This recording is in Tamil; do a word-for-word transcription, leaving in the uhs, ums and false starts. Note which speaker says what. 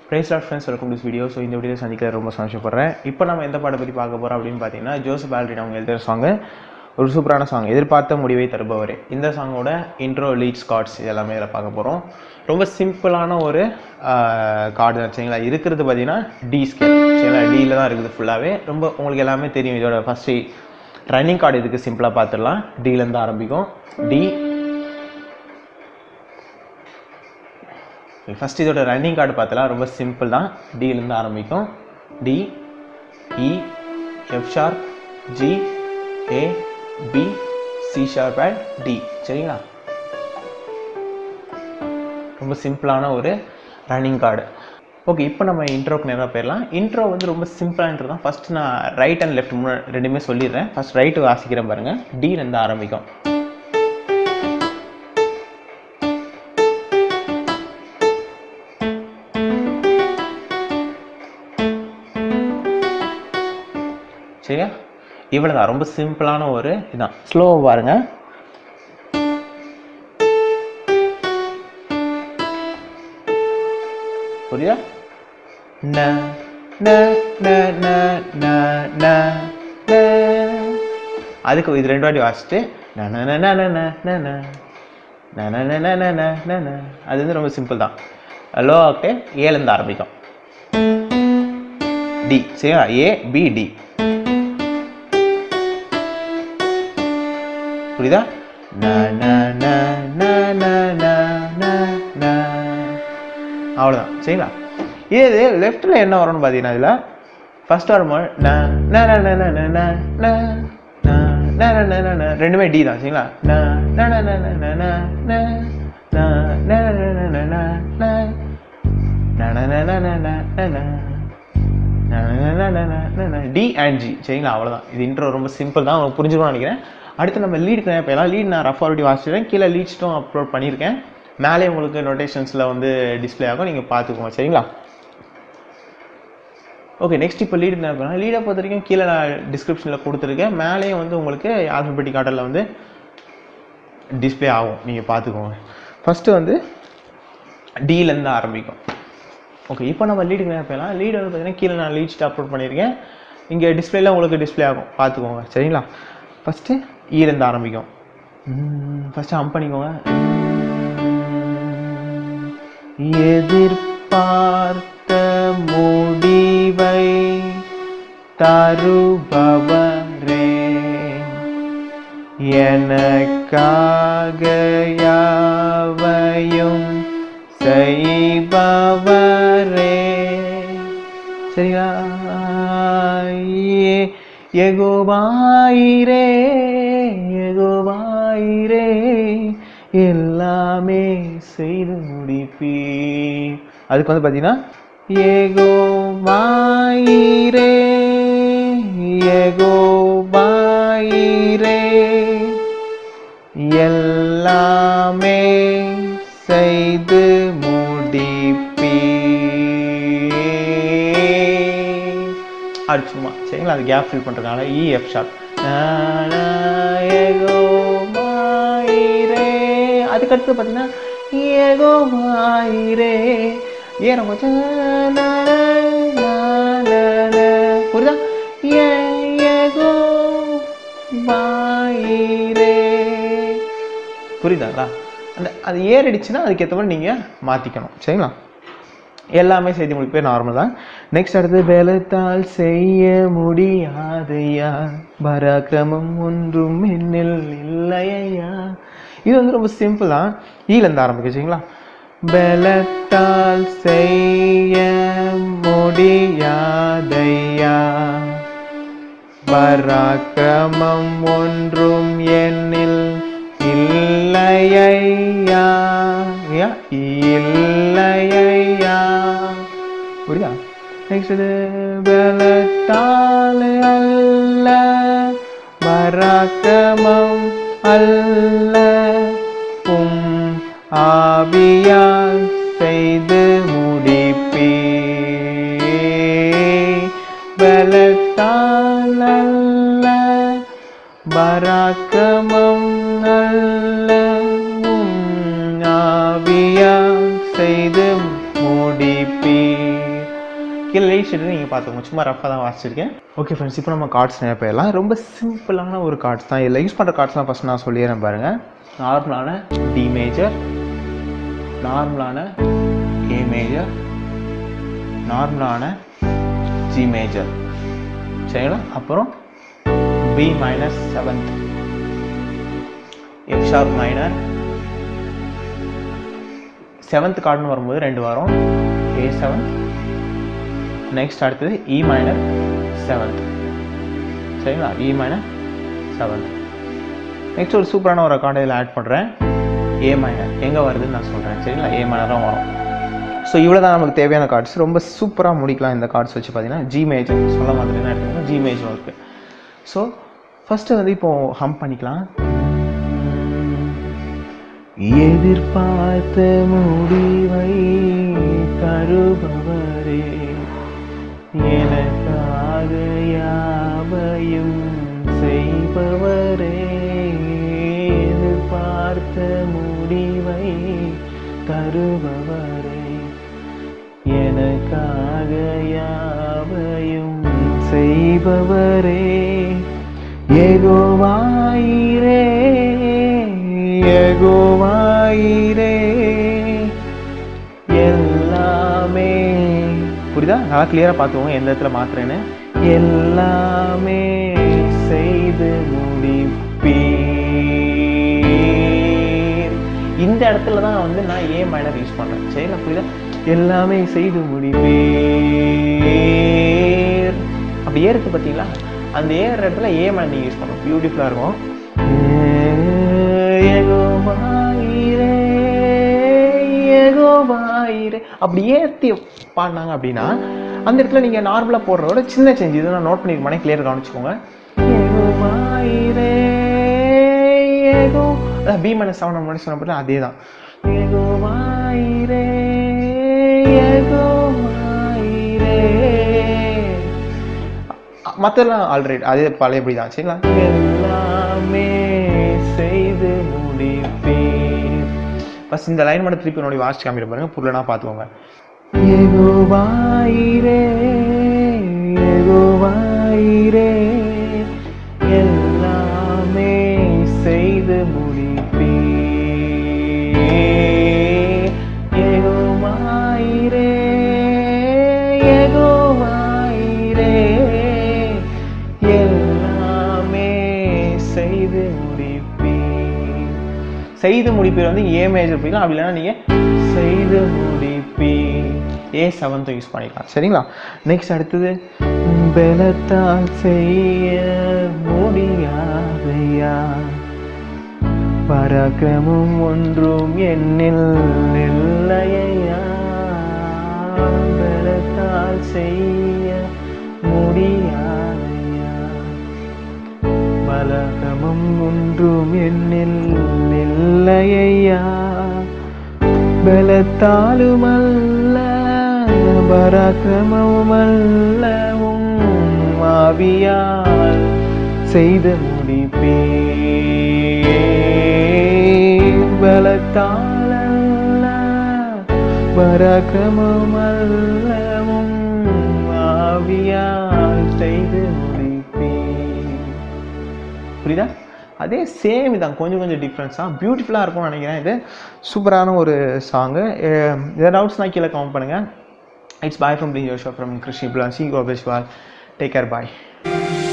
Speaker 1: Praise Lord friends, welcome to this video. So இந்த வீடியோ சந்திக்கிற ரொம்ப சந்தோஷப்படுறேன். இப்போ நம்ம எந்த பாட்டை பற்றி பார்க்க போகிறோம் அப்படின்னு பார்த்தீங்கன்னா ஜோசப் ஆல்ட்ரின் அவங்க எழுதுகிற சாங்கு ஒரு சூப்பரான சாங் எதிர்பார்த்த முடிவை தருபவரே. இந்த சாங்கோட இன்ட்ரோ லீட்ஸ் கார்ட்ஸ் இதெல்லாமே இதில் பார்க்க போகிறோம். ரொம்ப சிம்பிளான ஒரு கார்டு தான் சரிங்களா. இருக்கிறது பார்த்தீங்கன்னா டி ஸ்கேல் சரிங்களா. டியில் தான் இருக்குது ஃபுல்லாகவே. ரொம்ப உங்களுக்கு எல்லாமே தெரியும். இதோட ஃபஸ்ட்டு ரன்னிங் கார்டு இதுக்கு சிம்பிளாக பார்த்துடலாம். டிலேருந்து ஆரம்பிக்கும். டி ஃபஸ்ட் இதோட ரன்னிங் கார்டு பார்த்தலாம் ரொம்ப சிம்பிள் தான். டிலேருந்து ஆரம்பிக்கும். D E F sharp G A B C sharp and D சரிங்களா. ரொம்ப சிம்பிளான ஒரு ரன்னிங் கார்டு. ஓகே, இப்போ நம்ம இன்ட்ரோக்கு நேராக போயிடலாம். இன்ட்ரோ வந்து ரொம்ப சிம்பிளானது தான். ஃபஸ்ட் நான் ரைட் அண்ட் லெஃப்ட் மூணு ரெண்டுமே சொல்லிடுறேன். ஃபஸ்ட் ரைட்டு வாசிக்கிறேன் பாருங்கள். டிலேருந்து ஆரம்பிக்கும். சரியா, இவ்வளோதான். ரொம்ப சிம்பிளான ஒரு இதுதான். ஸ்லோவாக பாருங்க. புரியுதா? ந ந ந ந ந ந ந. அதுக்கு இது ரெண்டு வாட்டி வாசிச்சுட்டு ந ந ந ந ந ந ந ந ந ந ந ந ந ந. அது வந்து ரொம்ப சிம்பிள் தான். லோ ஆக்டேவ் ஏலேருந்து ஆரம்பிக்கும். டி சரியா. A B D. புரியுதா? ந ந ந ந ந ந ந ந. அவ்வளோதான் சரிங்களா. இது லெஃப்டில் என்ன வரும்னு பார்த்தீங்கன்னா இதில் ஃபர்ஸ்ட் வரும்போது ந ந ந ந ந ந ந ந ந ந ந. ரெண்டுமே டி தான் சரிங்களா. ந ந ந ந ந ந ந ந ந ந ந டி அண்ட் ஜி சரிங்களா. அவ்வளோதான். இது இன்ட்ரோ ரொம்ப சிம்பிள் தான். உங்களுக்கு புரிஞ்சுக்கணும்னு நினைக்கிறேன். அடுத்து நம்ம லீடுக்கு நேரம் போயிடலாம். லீட் நான் ரஃப் ஆல்ரெடி வாசிச்சிட்டேன். கீழே லீட்ஸ்ட்டும் அப்லோட் பண்ணியிருக்கேன். மேலே உங்களுக்கு நோட்டேஷன்ஸில் வந்து டிஸ்பிளே ஆகும், நீங்கள் பார்த்துக்கோங்க சரிங்களா. ஓகே, நெக்ஸ்ட் இப்போ லீடு நேரம் போயிடலாம். லீடை பொறுத்த வரைக்கும் கீழே நான் டிஸ்கிரிப்ஷனில் கொடுத்துருக்கேன். மேலேயும் வந்து உங்களுக்கு ஆல்ஃபபெட்டிக் ஆர்டரில் வந்து டிஸ்பிளே ஆகும், நீங்கள் பார்த்துக்கோங்க. ஃபஸ்ட்டு வந்து டிலேருந்து ஆரம்பிக்கும். ஓகே, இப்போ நம்ம லீடுக்கு நேரம் போயிடலாம். லீடு வந்து பார்த்தீங்கன்னா கீழே நான் லீட்ஸ்ட்டு அப்லோட் பண்ணியிருக்கேன். இங்கே டிஸ்பிளேல உங்களுக்கு டிஸ்பிளே ஆகும், பார்த்துக்கோங்க சரிங்களா. ஃபஸ்ட்டு ஈலேருந்து ஆரம்பிக்கும். ஃபஸ்ட்டு ஹம் பண்ணிக்கோங்க. எதிர்பார்த்த முடிவை தருபவரே, எனக்காக யாவையும் செய்பவரே சரியா. யெகோவாயிரே யெகோவாயிரே எல்லாமே செய்து முடிப்பீ. அதுக்கு வந்து பார்த்தீங்கன்னா யெகோவாயிரே யெகோவாயிரே எல்லாமே செய்து முடிப்பீ. அது சும்மா சரிங்களா. அது கேப் ஃபில் பண்ணுறதுனால இ எஃப் ஷார்ப். அதுக்கடுத்து பார்த்தீங்கன்னா யெகோவாயிரே ஏற கொஞ்சம் புரியுதா. யெகோவாயிரே புரியுதாங்களா. அந்த அது ஏறிடுச்சுன்னா அதுக்கேற்ற மாதிரி நீங்கள் மாற்றிக்கணும் சரிங்களா. எல்லாமே செய்தி முடிப்பே நார்மல் தான். நெக்ஸ்ட் அடுத்து பலத்தால் செய்ய முடியாதையா, பராக்கிரமம் ஒன்றும் என்னில் இல்லையா. இது வந்து ரொம்ப சிம்பிள் தான். ஈலேருந்து ஆரம்பிக்க சரிங்களா. பலத்தால் செய்ய முடியாதையா, பராக்கிரமம் ஒன்றும் என்னில் இல்லையா இல்லையா. புரியுதா? நெக்ஸ்ட் இது பலத்தால் அல்ல, பராக்கிரமம் அல்ல, உம் ஆவியால் செய்து முடிப்பீ. பலத்தால் அல்ல, பராக்கிரமம் அல்ல, உம் ஆவியால் செய்து முடிப்பீர். கீழே லைட் ஷீட்டு நீங்கள் பார்த்துக்கோங்க, சும்மா ரஃபாக தான் வாசிச்சிருக்கேன். ஓகே ஃப்ரெண்ட்ஸ், இப்போ நம்ம கார்ட்ஸ் நிறைய போயிடலாம். ரொம்ப சிம்பிளான ஒரு கார்ட்ஸ் தான். இதில் யூஸ் பண்ணுற கார்ட்ஸ்லாம் ஃபஸ்ட் நான் சொல்லிடுறேன் பாருங்கள். நார்மலான டி மேஜர், நார்மலான ஏ மேஜர், நார்மலான ஜி மேஜர், சரிங்களா? அப்புறம் B minor seventh, F sharp minor. Seventh கார்டுன்னு வரும்போது ரெண்டு வாரம் ஏ செவன்த், நெக்ஸ்ட் அடுத்தது இ மைனர் செவன்த், சரிங்களா? இ மைனர் செவன்த். நெக்ஸ்ட் ஒரு சூப்பரான ஒரு கார்டு இதில் ஆட் பண்ணுறேன், ஏ மைனர். எங்கே வருதுன்னு நான் சொல்கிறேன், சரிங்களா? ஏ மைனரும் வரும். ஸோ இவ்வளோ தான் நமக்கு தேவையான கார்ட்ஸ். ரொம்ப சூப்பராக முடிக்கலாம் இந்த கார்ட்ஸ் வச்சு. பார்த்தீங்கன்னா ஜி மேஜர் சொல்ல மாதிரி என்ன எடுத்துக்கோங்க, ஜி மேஜர் இருக்குது. ஸோ ஃபஸ்ட்டு வந்து இப்போது ஹம் பண்ணிக்கலாம். எதிர்பார்த்த முடிவை தருபவரே, எனக்காக யாவையும் செய்பவரே, எதிர்பார்த்த முடிவை தருபவரே, எனக்காக யாவையும் செய்பவரே, யெகோவாயிரே, யெகோவாயிரே, எல்லாமே. புரியுதா? நல்லா கிளியராக பார்த்துக்கோங்க எந்த இடத்துல மாத்துறேன்னு. எல்லாமே செய்து முடிப்பீர். இந்த இடத்துல தான் வந்து நான் ஏ மைனர் யூஸ் பண்ணுறேன், சரிங்களா? புரியுதா? எல்லாமே செய்து முடிப்பீர். அப்படி ஏறுக்கு பார்த்தீங்களா? அந்த ஏற இடத்துல ஏ மைனர் நீங்கள் யூஸ் பண்ணணும், பியூட்டிஃபுல்லாக இருக்கும். யெகோவாயிரே, யெகோவாயிரே அப்படி ஏற்றி பாடினாங்க அப்படின்னா அந்த இடத்துல நீங்கள் நார்மலாக போடுறதோட சின்ன சேஞ்ச். இது நான் நோட் பண்ணிருக்கேன், கிளியர் கவனிச்சுக்கோங்க. யெகோவாயிரே, யெகோ பி மைனஸ் செவன் முன்னாடி சொன்ன பற்றி அதே தான். யெகோவாயிரே, யெகோவாயிரே, மற்றெல்லாம் ஆல்ரைட் அதே பழையபடி தான், சரிங்களா? எல்லாமே செய்து முடிப்பேன். ஃபஸ்ட் இந்த லைன் மட்டும் திருப்பி என்னோட வாசிச்சு காமிட்டு பாருங்க, புரியலனா பார்த்துக்கோங்க. யெகோவாயிரே, யெகோவாயிரே, எல்லாமே செய்து முடிப்பேன். யெகோவாயிரே, யெகோவாயிரே, எல்லாமே செய்து முடிப்பேன். செய்து முடிப்பேன் வந்து ஏ மேஜர் போய்க்கலாம், அப்படி இல்லைன்னா நீங்கள் செய்து முடிப்பேன் ஏ செவன்த் யூஸ் பண்ணிக்கலாம், சரிங்களா? நெக்ஸ்ட் அடுத்தது பலத்தால் செய்ய முடியாதையா, பராக்கிரமும் ஒன்றும் என்னில் இல்லையா, பலத்தால் செய்ய முடியாதையா, பராக்கிரமும் ஒன்றும் என்னில் இல்லையா, பலத்தாலும் அல்ல பராக்கிரமும் அல்லவும் ஆவியால் செய்து முடிப்பேன். பலத்தால் அல்ல பராக்கிரமும் அல்லவும் ஆவியால் செய்து முடிப்பேன். புரியுதா? அதே சேம் இதான், கொஞ்சம் கொஞ்சம் டிஃப்ரென்ஸ் தான். பியூட்டிஃபுல்லாக இருக்கும்னு நினைக்கிறேன். இது சூப்பரான ஒரு சாங்கு. இதை டவுட்ஸ்னால் கீழே கமெண்ட் பண்ணுங்கள். இட்ஸ் பாய் ஃப்ரம் தி யோஷோ ஃப்ரம் கிருஷ்ணி பிளான்சி கோபேஸ்வால். டேக் கேர், பாய்.